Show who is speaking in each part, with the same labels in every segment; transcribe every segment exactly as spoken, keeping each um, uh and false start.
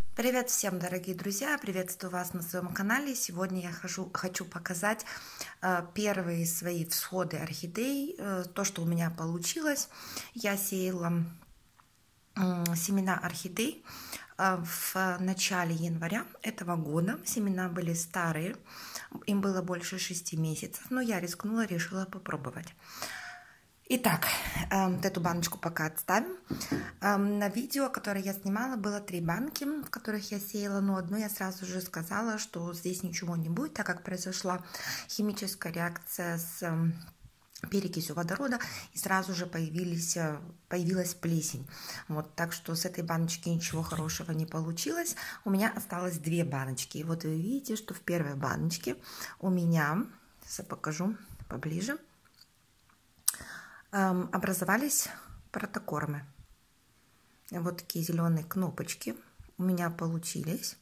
Speaker 1: Привет всем, дорогие друзья! Приветствую вас на своем канале. Сегодня я хожу, хочу показать э, первые свои всходы орхидей, э, то, что у меня получилось. Я сеяла э, семена орхидей э, в начале января этого года. Семена были старые, им было больше шести месяцев, но я рискнула, решила попробовать. Итак, вот эту баночку пока отставим. На видео, которое я снимала, было три банки, в которых я сеяла, но одну я сразу же сказала, что здесь ничего не будет, так как произошла химическая реакция с перекисью водорода, и сразу же появились, появилась плесень. Вот, так что с этой баночки ничего хорошего не получилось. У меня осталось две баночки. И вот вы видите, что в первой баночке у меня, сейчас я покажу поближе, образовались протокормы. Вот такие зеленые кнопочки у меня получились.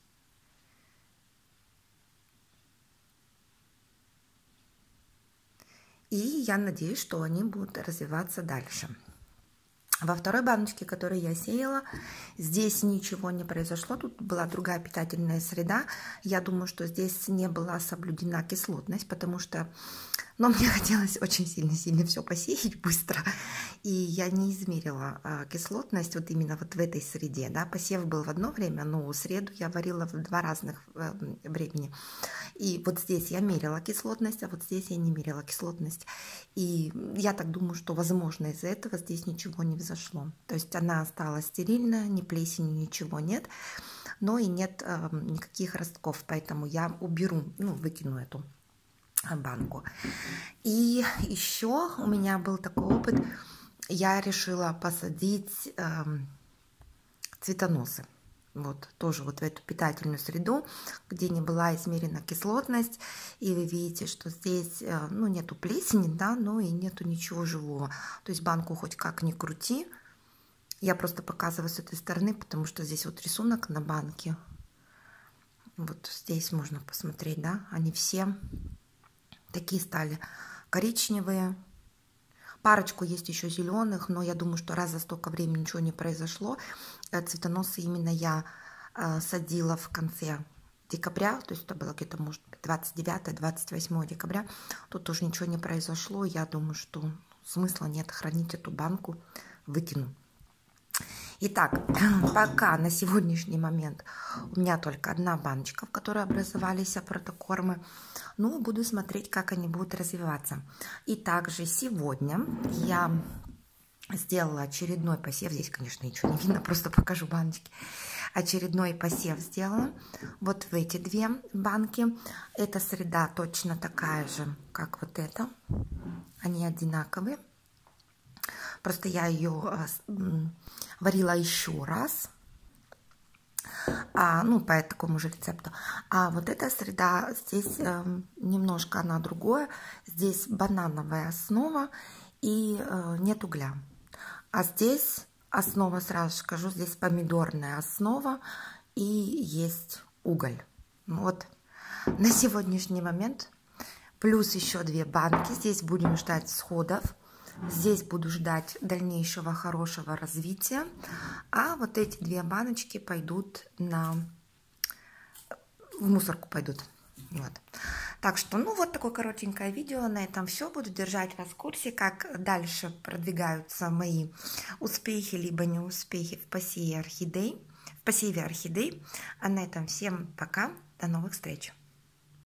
Speaker 1: И я надеюсь, что они будут развиваться дальше. Во второй баночке, которую я сеяла, здесь ничего не произошло. Тут была другая питательная среда. Я думаю, что здесь не была соблюдена кислотность, потому что но мне хотелось очень сильно-сильно все посеять быстро. И я не измерила а, кислотность вот именно вот в этой среде. Да? Посев был в одно время, но среду я варила в два разных э, времени. И вот здесь я мерила кислотность, а вот здесь я не мерила кислотность. И я так думаю, что, возможно, из-за этого здесь ничего не взошло. То есть она осталась стерильная, ни плесени, ничего нет. Но и нет э, никаких ростков, поэтому я уберу, ну, выкину эту банку. И еще у меня был такой опыт, я решила посадить э, цветоносы. Вот, тоже вот в эту питательную среду, где не была измерена кислотность. И вы видите, что здесь, э, ну, нету плесени, да, но и нету ничего живого. То есть банку хоть как ни крути. Я просто показываю с этой стороны, потому что здесь вот рисунок на банке. Вот здесь можно посмотреть, да, они все такие стали коричневые. Парочку есть еще зеленых, но я думаю, что раз за столько времени ничего не произошло. Цветоносы именно я э, садила в конце декабря, то есть это было где-то, может быть, двадцать девятое — двадцать восьмое декабря. Тут тоже ничего не произошло. Я думаю, что смысла нет хранить эту банку, выкину. Итак, пока на сегодняшний момент у меня только одна баночка, в которой образовались протокормы. Ну, буду смотреть, как они будут развиваться. И также сегодня я сделала очередной посев. Здесь, конечно, ничего не видно, просто покажу баночки. Очередной посев сделала вот в эти две банки. Эта среда точно такая же, как вот эта. Они одинаковые. Просто я ее варила еще раз, а, ну, по такому же рецепту. А вот эта среда, здесь э, немножко она другое. Здесь банановая основа и э, нет угля. А здесь основа, сразу скажу, здесь помидорная основа и есть уголь. Вот на сегодняшний момент. Плюс еще две банки. Здесь будем ждать всходов. Здесь буду ждать дальнейшего хорошего развития. А вот эти две баночки пойдут на... в мусорку пойдут. Вот. Так что, ну, вот такое коротенькое видео. На этом все. Буду держать вас в курсе, как дальше продвигаются мои успехи, либо неуспехи в посеве орхидей. В посеве орхидей. А на этом всем пока. До новых встреч.